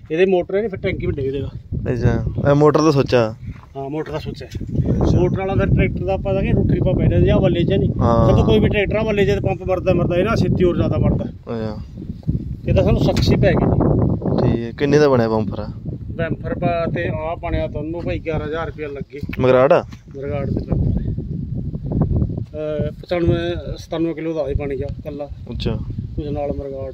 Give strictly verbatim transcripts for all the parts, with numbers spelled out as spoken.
ਇਹਦੇ ਮੋਟਰ ਹੈ ਫਿਰ ਟੈਂਕੀ ਵੀ ਡਿੱਗ ਦੇਗਾ। ਅੱਛਾ ਮੋਟਰ ਦਾ ਸੋਚਾ। ਹਾਂ ਮੋਟਰ ਦਾ ਸੋਚਿਆ। ਮੋਟਰ ਵਾਲਾ ਫਿਰ ਟਰੈਕਟਰ ਦਾ ਆਪਾਂ ਕਿ ਰੋਟਰੀ ਪਾ ਬੈਠੇ ਜਾਂ ਵੱਲੇ ਚ ਨਹੀਂ ਜਦੋਂ ਕੋਈ ਵੀ ਟਰੈਕਟਰ ਵੱਲੇ ਚ ਪੰਪ ਮਰਦਾ ਮਰਦਾ ਇਹ ਨਾ ਛੇਤੀ ਹੋਰ ਜ਼ਿਆਦਾ ਮਰਦਾ। ਅੱਛਾ ਇਹ ਤਾਂ ਸਾਨੂੰ ਸਖਸ਼ੀ ਪੈ ਗਈ ਜੀ। ਠੀਕ ਹੈ ਕਿੰਨੇ ਦਾ ਬਣਿਆ ਬੰਪਰ? ਬੈਂਫਰ ਪਾ ਤੇ ਆਹ ਬਣਿਆ ਤੁਹਾਨੂੰ ਭਾਈ ਗਿਆਰਾਂ ਹਜ਼ਾਰ ਰੁਪਇਆ ਲੱਗੇ। ਮਗਰਾੜ ਆ ਮਗਰਾੜ ਦੇ ਬੈਂਫਰ ਪਚਾਨਵੇਂ ਸਤਾਨਵੇਂ ਕਿਲੋ ਦਾ ਹੀ ਬਣ ਗਿਆ ਕੱਲਾ। ਅੱਛਾ ਕੁਝ ਨਾਲ ਮਰਗਾੜ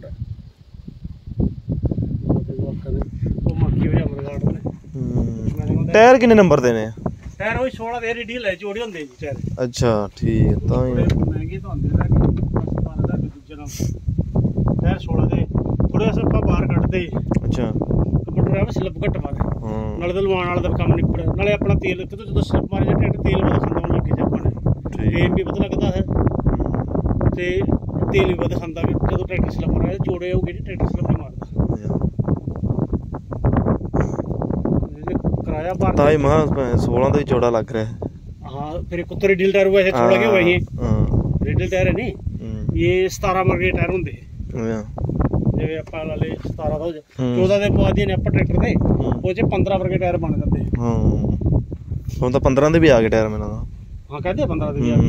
ਉਹ ਮੱਕੀ ਹੋਇਆ ਮਰਗਾੜ ਨੇ। ਟਾਇਰ ਕਿੰਨੇ ਨੰਬਰ ਦੇ ਨੇ? ਟਾਇਰ ਉਹ ਸੋਲਾਂ ਦੇ ਰੀਡੀਲ ਹੈ ਜੋੜੇ ਹੁੰਦੇ ਜੀ ਟਾਇਰ। ਅੱਛਾ ਠੀਕ ਤਾਂ ਹੀ ਮਹਿੰਗੇ ਤਾਂ ਹੁੰਦੇ ਨੇ ਬਾਰਾਂ ਦਾ ਦੂਜੇ ਨਾਲ ਟਾਇਰ ਸੋਲਾਂ ਦੇ ਥੋੜੇ ਅਸਾਂ ਆਪਾਂ ਬਾਹਰ ਕੱਢਦੇ। ਅੱਛਾ ਕੰਪਿਊਟਰ ਆ ਸਲਿੱਪ ਘੱਟ ਮਾਰੇ ਨਾਲੇ ਤਾਂ ਲਵਾਉਣ ਵਾਲਾ ਦਾ ਕੰਮ ਨਿਪੜ ਨਾਲੇ ਆਪਣਾ ਤੇਲ ਕਿਤੇ ਜਦੋਂ ਸਲਿੱਪ ਮਾਰੇ ਜਾਂ ਟਰੈਕਟਰ ਤੇਲ ਵੱਧ ਖਾਂਦਾ ਹੋਣ ਲੱਗੇ ਜਾਂ ਆਪਾਂ ਨੇ ਟ੍ਰੇਨ ਵੀ ਪਤਾ ਲੱਗਦਾ ਹੈ ਤੇ ਤੇਲ ਵੀ ਵੱਧ ਖਾਂਦਾ ਵੀ ਜਦੋਂ ਟਰੈਕਟਰ ਸਲਿੱਪ ਮਾਰੇ ਜੋੜੇ ਹੋਊਗੇ ਜੀ ਟਰੈਕਟਰ ਸਲਿੱਪ ਨਹੀਂ ਮਾਰਦਾ। ਕਿਰਾਇਆ ਭਰ ਤਾਂ ਹੀ ਮਹਾ ਸੋਲਾਂ ਦਾ ਹੀ ਚੌੜਾ ਲੱਗ ਰਿਹਾ। हाँ फिर एक उत्तरी डील टायर हुआ है छोड़ के वही रेडल टायर है नहीं ये सतारह मरगे टायर होंगे जिवें आपां ला ले सतारह दा हो जाए चौदह दे पवा दिए ने आपां ट्रैक्टर दे ਉਹ ਚ पंद्रह ਵਰਗੇ ਟਾਇਰ ਬਣ ਜਾਂਦੇ। ਹਾਂ ਹੁਣ ਤਾਂ पंद्रह ਦੇ ਵੀ ਆ ਗਏ ਟਾਇਰ ਮੈਨੂੰ ਤਾਂ। ਹਾਂ ਕਹਿੰਦੇ पंद्रह ਦੇ ਵੀ ਆ ਗਏ।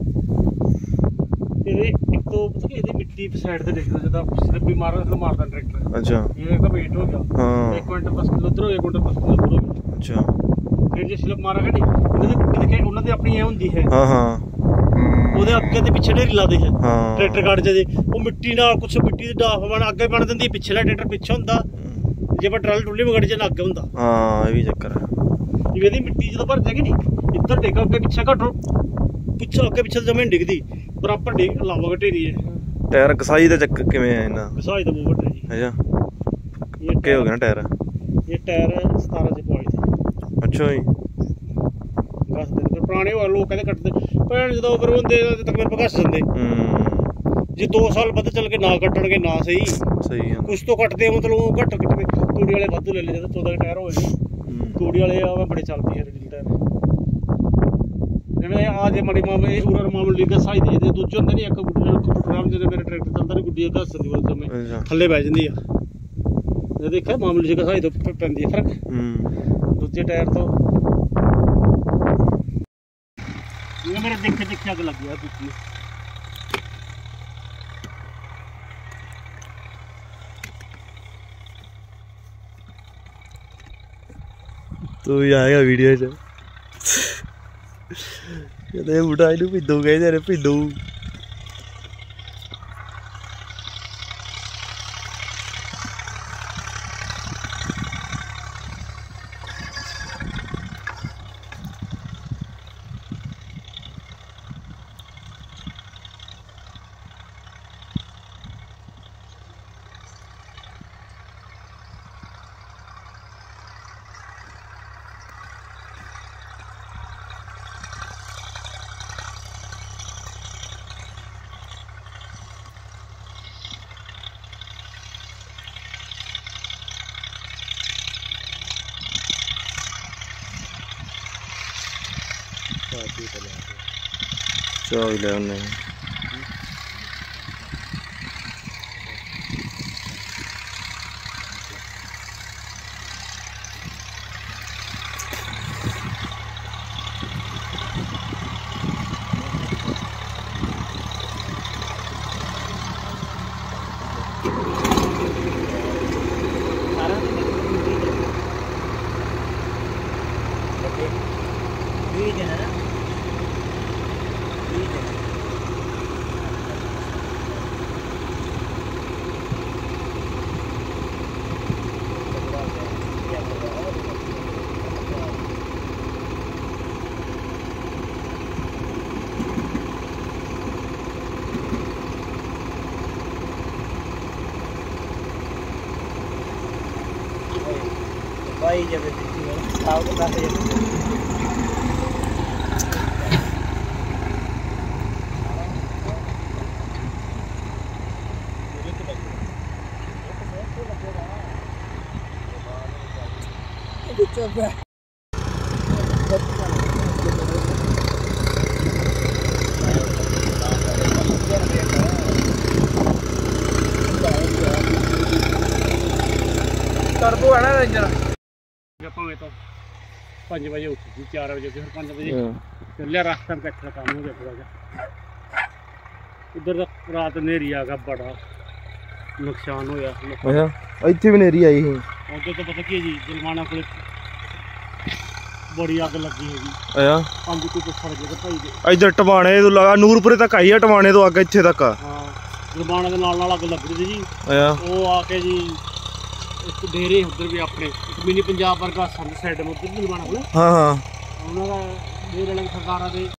ਇਹਦੇ ਇੱਕ ਤੋਂ ਪਤਾ ਕਿ ਇਹਦੀ ਮਿੱਟੀ ਸਾਈਡ ਤੇ ਦੇਖਦਾ ਜਦੋਂ ਸਲਿੱਪ ਵੀ ਮਾਰਦਾ ਫਿਰ ਮਾਰਦਾ ਟਰੈਕਟਰ। ਅੱਛਾ ਇਹ ਤਾਂ ਵੇਟ ਹੋ ਗਿਆ। ਹਾਂ ਇੱਕ ਕੁਇੰਟਲ ਦਸ ਕਿਲੋ ਉਧਰ ਹੋ ਗਿਆ ਕੁਇੰਟਲ ਦਸ ਕਿਲੋ ਉਧਰ ਹੋ ਗਿਆ। ਅੱਛਾ ਫਿਰ ਜੇ ਸਲਿੱਪ ਮਾਰਾਂਗੇ ਨਹੀਂ ਉਹਦੇ ਦੇਖੇ ਉਹਨਾਂ ਦੀ ਆਪਣੀ ਇਹ ਹੁੰਦੀ ਹੈ। ਹਾਂ ਹਾਂ ਉਹਦੇ ਅੱਗੇ ਤੇ ਪਿੱਛੇ ਢੇਰੀ ਲਾਦੇ ਹੈ ਟਰੈਕਟਰ ਕੱਢ ਜੇ ਉਹ ਮਿੱਟੀ ਨਾਲ ਕੁਛ ਮਿੱਟੀ ਦੀ ਡਾਫ ਬਣ ਅੱਗੇ ਬਣ ਦਿੰਦੀ ਪਿਛਲਾ ਟਰੈਕਟਰ ਪਿੱਛੇ ਹੁੰਦਾ ਜੇ ਆਪਾਂ ਟਰਾਲੀ ਟੁੱਲੀ ਵਗੜ ਜੇ ਨਾ ਅੱਗੇ ਹੁੰਦਾ। ਹਾਂ ਇਹ ਵੀ ਚੱਕਰ ਹੈ ਜਿਵੇਂ ਇਹਦੀ ਮਿੱਟੀ ਜਦੋਂ ਭਰ ਜਾਏਗੀ ਨਹੀਂ ਇੱਧਰ ਡੇਗਾ ਅੱਗੇ ਪਿੱਛੇ ਘੱਟੋ ਪਿੱਛੇ ਅੱਗੇ ਪਿੱਛੇ ਜ਼ਮੀਨ ਡਿੱਗਦੀ ਬਰਾਬਰ ਡੇਗ ਲਾਵਾਂਗੇ ਢੇਰੀ ਹੈ। ਟਾਇਰ ਕਸਾਈ ਦਾ ਚੱਕ ਕਿਵੇਂ ਹੈ ਇਹਨਾਂ ਕਸਾਈ ਦਾ ਬਹੁਤ ਵੱਡਾ ਜੀ। ਅੱਛਾ ਪੱਕੇ ਹੋ ਗਏ ਨਾ ਟਾਇਰ? ਇਹ ਟਾਇਰ ਸਤਾਰਾਂ ਚ ਪਵਾਏ ਸੀ। ਅੱਛਾ ਜੀ ਘਸ ਦੇ ਪੁਰਾਣੇ ਲੋਕ ਕਹਿੰਦੇ ਕੱਟਦੇ ਭੈਣ ਜਦੋਂ ਫਿਰ ਹੁੰਦੇ ਤੱਕ ਮੇਰੇ ਘਸ ਜਾਂਦੇ। ਜੇ ਦੋ ਸਾਲ ਵੱਧ ਚੱਲ ਕੇ ਨਾ ਕੱਟਣਗੇ ਨਾ ਸਹੀ ਸਹੀ ਕੁਛ ਤੋਂ ਕੱਟਦੇ ਮਤਲਬ ਘੱਟ ਕੱਟਦੇ ਤੂੜੀ ਵਾਲੇ ਵਾਧੂ ਲੈ ਲੈ ਜਾਂਦੇ ਚੌਦਾਂ ਦੇ ਟਾਇਰ ਹੋਏ ਤੂੜੀ ਵਾਲੇ ਆ ਬੜੇ ਚੱਲਦੇ ਆ ਰੀਡਲ ਟਾਇਰ ਜਿਵੇਂ ਆ ਜੇ ਮਾੜੀ ਮਾਮੇ ਉਰਰ ਮਾਮੂਲੀ ਘਸਾਈ ਦੇ ਦੇ ਦੂਜੇ ਹੁੰਦੇ ਨਹੀਂ ਇੱਕ ਗੁੱਡੀ ਜਦੋਂ ਮੇਰੇ ਟਰੈਕਟਰ ਚੱਲਦਾ ਨਹੀਂ ਗੁੱਡੀ ਘਸ ਜਾਂਦੀ ਉਸ ਸਮੇਂ ਥੱਲੇ ਬਹਿ ਜਾਂਦੀ ਆ ਜੇ ਦੇਖਿਆ ਮਾਮੂਲੀ ਜਿਹੀ ਘਸਾਈ ਤੋਂ ਪੈਂਦੀ ਹੈ ਫਰਕ ਦੂਜੇ ਟਾਇਰ ਤੋਂ। ਇਹ ਮੇਰੇ ਦੇਖੇ ਦੇਖੇ ਅੱਗ ਲੱਗ ਗਿਆ ਦੂਜੀ तू भी आएगा वीडियो च कहते बूटा इनू भिद्दू कहते ने भिद्दू। चाय ले आने भाई जब खाओ तो काफी ਟਰਬੋ ਹੈ ਨਾ ਇੰਜਨ ਭਾਵੇਂ ਤਾਂ ਪੰਜ ਵਜੇ ਉੱਠੀ ਸੀ ਚਾਰ ਵਜੇ ਫਿਰ ਪੰਜ ਵਜੇ ਚੱਲਿਆ ਰਸਤਾ ਕੱਟਣਾ ਕੰਮ ਹੋ ਗਿਆ ਥੋੜਾ ਜਿਹਾ ਉਧਰ ਦਾ ਰਾਤ ਹਨੇਰੀ ਆ ਗਿਆ ਬੜਾ ਨੁਕਸਾਨ ਹੋਇਆ ਅੱਛਾ ਇੱਥੇ ਵੀ ਹਨੇਰੀ ਆਈ ਸੀ ਉਧਰ ਤਾਂ ਪਤਾ ਕੀ ਜੀ ਜਲਮਾਣਾ ਕੋਲ ਬੜੀ ਅੱਗ ਲੱਗੀ ਹੈਗੀ ਅੱਛਾ ਪੰਜ ਕੋਈ ਸੜ ਗਏ ਭਾਈ ਦੇ ਇੱਧਰ ਟਵਾਣੇ ਤੋਂ ਲਗਾ ਨੂਰਪੁਰੇ ਤੱਕ ਆਈ ਆ ਟਵਾਣੇ ਤੋਂ ਅੱਗ ਇੱਥੇ ਤੱਕ ਆ ਹਾਂ ਜਲਮਾਣਾ ਦੇ ਨਾਲ ਨਾਲ ਅੱਗ ਲੱਗ ਰਹੀ ਸੀ ਜੀ ਅੱਛਾ ਉਹ ਆ ਕੇ ਜੀ ਇੱਕ ਡੇਰੇ ਉੱਧਰ ਵੀ ਆਪਣੇ ਇੱਕ ਮਿਨੀ ਪੰਜਾਬ ਵਰਗਾ ਸੰਦ ਸਾਈਡ ਉੱਧਰ ਵੀ ਜਲਮਾਣਾ ਕੋਲ ਹਾਂ ਹਾਂ ਉਹਨਾਂ ਦਾ ਡੇਰੇ ਵਾਲੇ ਸਰਕਾਰਾਂ ਦੇ